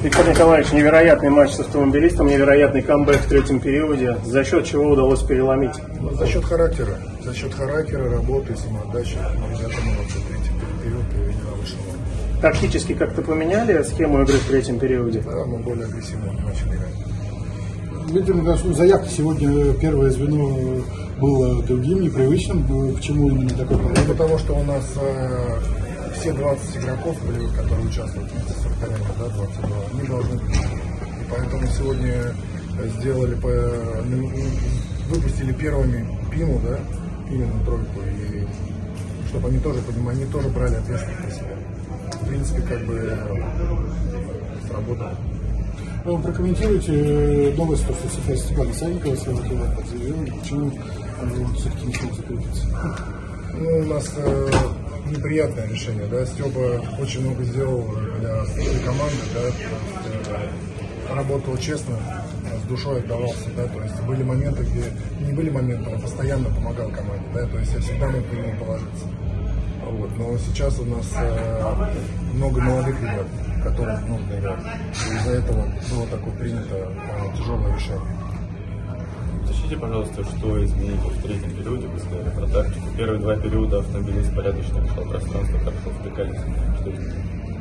Виктор Николаевич, невероятный матч с автомобилистом, невероятный камбэк в третьем периоде. За счет чего удалось переломить? За счет характера, работы, самоотдачи. Ребята молодцы, третий период привели на высший уровень. Тактически как-то поменяли схему игры в третьем периоде? Да, мы более агрессивно начали играть. Видимо, заявка сегодня, первое звено было другим, непривычным. Почему именно такой подход? Потому что у нас все 20 игроков, которые участвуют в сорокоряне, да, 22, они должны быть. И поэтому сегодня выпустили первыми Пиму, да, Пимину тройку, и чтобы они тоже понимали, они тоже брали ответственность на себя. В принципе, как бы сработало. Вы прокомментируйте новость, что Степана Сальникова сегодня заявил, почему он все-таки не смог закрепиться? Ну, у нас неприятное решение, да, Степа очень много сделал для своей команды, да, работал честно, с душой отдавался, да, то есть были моменты, где не были моменты, он постоянно помогал команде, да, то есть я всегда мог на него положиться. Вот. Но сейчас у нас много молодых ребят, которым нужно играть. И из-за этого было такое принято тяжелое решение. Уточните, пожалуйста, что изменилось в третьем периоде, вы сказали про тактику. Первые два периода автомобилист порядочно решал пространство, хорошо втыкались. Что изменилось?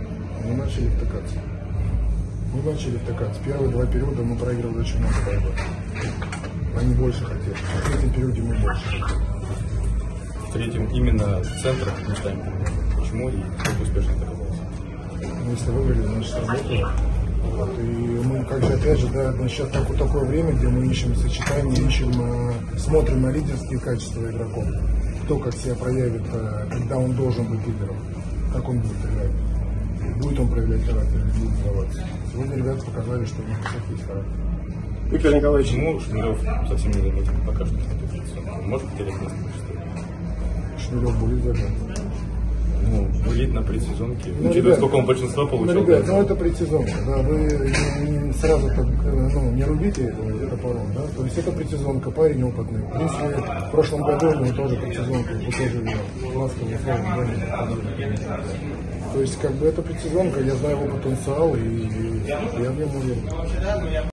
Мы начали втыкаться. Первые два периода мы проигрывали очень много борьбы. Они больше хотели. В третьем периоде мы больше хотели. В третьем именно центр местами. Почему и как успешно это оказалось? Ну, если выиграли, значит сработало. Вот. И мы, как же, опять же, да, сейчас такое время, где мы ищем сочетания, смотрим на лидерские качества игроков. Кто как себя проявит, когда он должен быть лидером, как он будет играть. Будет он проявлять характер или будет сдаваться. Сегодня ребята показали, что у них есть характер. Виктор Николаевич, Почему Шмелев совсем не заметил пока что на позицию? Он может потерять место? Шмелев будет забрать. Ну, вылить на предсезонке. Ну, Учитывая, сколько он большинства получил. Ну, ребят, это предсезонка, да, вы сразу так, не рубите это порог, да, то есть это предсезонка, парень опытный. В принципе, в прошлом году у него тоже предсезонка, вы тоже ласково условия. То есть, как бы, это предсезонка, я знаю его потенциал, и я в нем уверен.